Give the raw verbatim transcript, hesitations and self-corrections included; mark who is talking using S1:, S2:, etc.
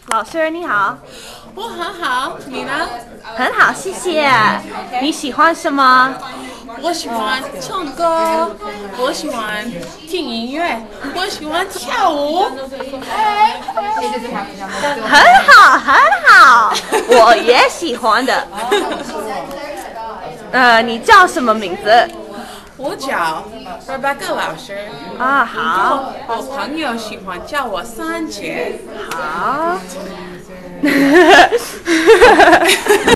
S1: 老师你好。
S2: 我很好，你呢？
S1: 很好，谢谢。你喜欢什么？
S2: 我喜欢唱歌，我喜欢听音乐，我喜欢跳舞。
S1: 很好，很好，我也喜欢的。呃，你叫什么名字？
S2: 我叫 Rebecca 老师。
S1: 啊，好。
S2: 我朋友喜欢叫我三姐。
S1: 好。